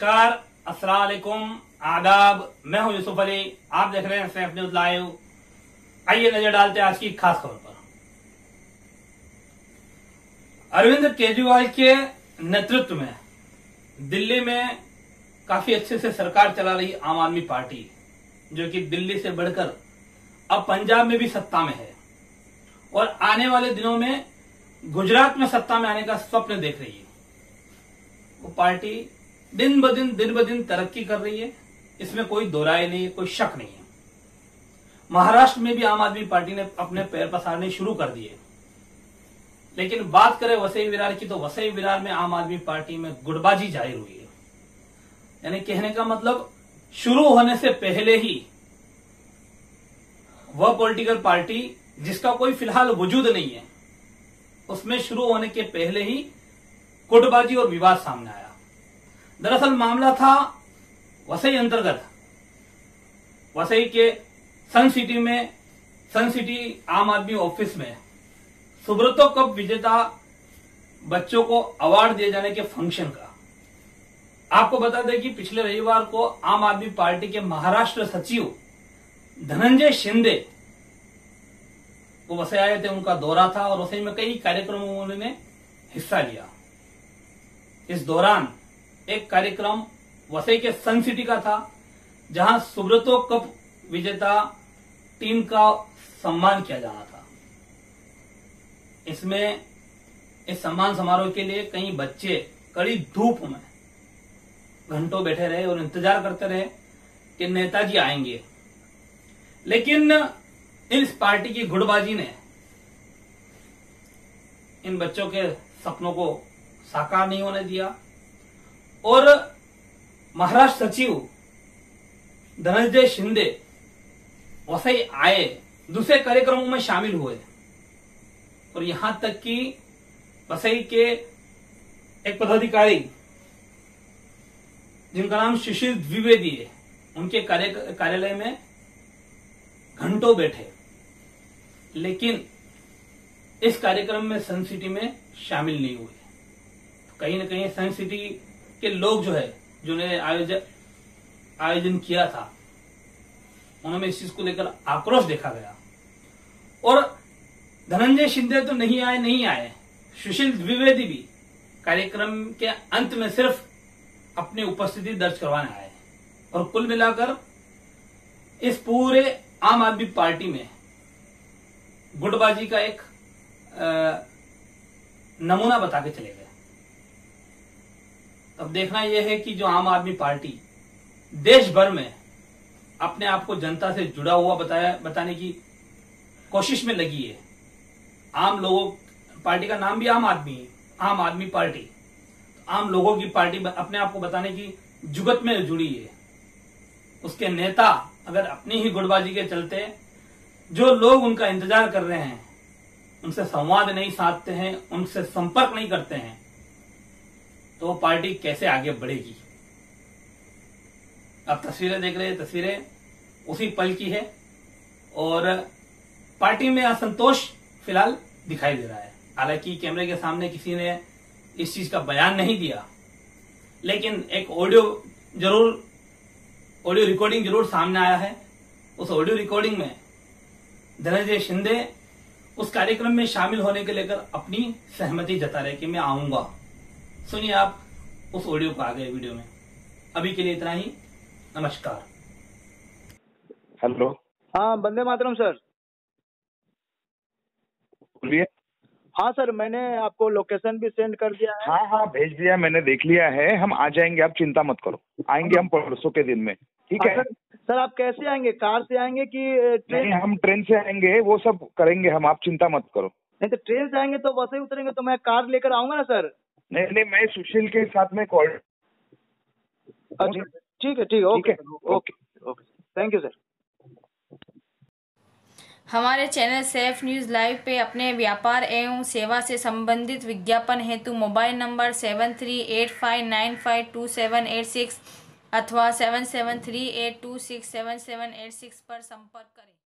नमस्कार, अस्सलाम वालेकुम, आदाब। मैं हूं यूसुफ अली, आप देख रहे हैं सैफ न्यूज लाइव। आइए नजर डालते हैं आज की खास खबर पर। अरविंद केजरीवाल के नेतृत्व में दिल्ली में काफी अच्छे से सरकार चला रही आम आदमी पार्टी, जो कि दिल्ली से बढ़कर अब पंजाब में भी सत्ता में है और आने वाले दिनों में गुजरात में सत्ता में आने का स्वप्न देख रही है। वो पार्टी दिन ब दिन तरक्की कर रही है, इसमें कोई दो राय नहीं है, कोई शक नहीं है। महाराष्ट्र में भी आम आदमी पार्टी ने अपने पैर पसारने शुरू कर दिए। लेकिन बात करें वसई विरार की, तो वसई विरार में आम आदमी पार्टी में गुटबाजी जाहिर हुई है। यानी कहने का मतलब शुरू होने से पहले ही वह पॉलिटिकल पार्टी जिसका कोई फिलहाल वजूद नहीं है, उसमें शुरू होने के पहले ही गुटबाजी और विवाद सामने आया। दरअसल मामला था वसई अंतर्गत वसई के सन सिटी आम आदमी ऑफिस में सुब्रतो कप विजेता बच्चों को अवार्ड दिए जाने के फंक्शन का। आपको बता दें कि पिछले रविवार को आम आदमी पार्टी के महाराष्ट्र सचिव धनंजय शिंदे वो वसई आए थे, उनका दौरा था और वसई में कई कार्यक्रमों में उन्होंने हिस्सा लिया। इस दौरान एक कार्यक्रम वसई के सन सिटी का था, जहां सुब्रतो कप विजेता टीम का सम्मान किया जाना था। इसमें इस सम्मान समारोह के लिए कई बच्चे कड़ी धूप में घंटों बैठे रहे और इंतजार करते रहे कि नेताजी आएंगे। लेकिन इस पार्टी की गुटबाजी ने इन बच्चों के सपनों को साकार नहीं होने दिया और महाराष्ट्र सचिव धनंजय शिंदे वसई आए, दूसरे कार्यक्रमों में शामिल हुए और यहां तक कि वसई के एक पदाधिकारी जिनका नाम सुशील द्विवेदी है, उनके कार्यालय में घंटों बैठे, लेकिन इस कार्यक्रम में सन सिटी में शामिल नहीं हुए। कहीं न कहीं सन सिटी के लोग जो है, जिन्होंने आयोजन किया था, उन्होंने इस चीज को लेकर आक्रोश देखा गया और धनंजय शिंदे तो नहीं आए, सुशील द्विवेदी भी कार्यक्रम के अंत में सिर्फ अपनी उपस्थिति दर्ज करवाने आए। और कुल मिलाकर इस पूरे आम आदमी पार्टी में गुटबाजी का एक नमूना बता के चले गए। अब देखना यह है कि जो आम आदमी पार्टी देश भर में अपने आप को जनता से जुड़ा हुआ बताने की कोशिश में लगी है। आम लोगों पार्टी का नाम भी आम आदमी है, आम आदमी पार्टी, आम लोगों की पार्टी अपने आप को बताने की जुगत में जुड़ी है। उसके नेता अगर अपनी ही गुटबाजी के चलते जो लोग उनका इंतजार कर रहे हैं, उनसे संवाद नहीं साधते हैं, उनसे संपर्क नहीं करते हैं, तो वो पार्टी कैसे आगे बढ़ेगी। अब तस्वीरें देख रहे हैं, तस्वीरें उसी पल की है और पार्टी में असंतोष फिलहाल दिखाई दे रहा है। हालांकि कैमरे के सामने किसी ने इस चीज का बयान नहीं दिया, लेकिन एक ऑडियो रिकॉर्डिंग जरूर सामने आया है। उस ऑडियो रिकॉर्डिंग में धनंजय शिंदे उस कार्यक्रम में शामिल होने के लेकर अपनी सहमति जता रहे कि मैं आऊंगा। सुनिए आप उस ऑडियो को आगे वीडियो में। अभी के लिए इतना ही, नमस्कार। हेलो, हाँ, वंदे मातरम सर। बोलिए। हाँ सर, मैंने आपको लोकेशन भी सेंड कर दिया है। हाँ, भेज दिया, मैंने देख लिया है। हम आ जाएंगे, आप चिंता मत करो। आएंगे हम परसों के दिन में, ठीक है? सर आप कैसे आएंगे, कार से आएंगे कि ट्रेन? नहीं, हम ट्रेन से आएंगे, वो सब करेंगे हम, आप चिंता मत करो। नहीं तो ट्रेन से आएंगे तो वैसे ही उतरेंगे, तो मैं कार लेकर आऊंगा ना सर? नहीं, मैं सुशील के साथ में कॉल। अच्छा, ठीक है, ओके, थैंक यू सर। हमारे चैनल सैफ न्यूज़ लाइव पे अपने व्यापार एवं सेवा से संबंधित विज्ञापन हेतु मोबाइल नंबर 7385952786 अथवा 7738267786 पर संपर्क करें।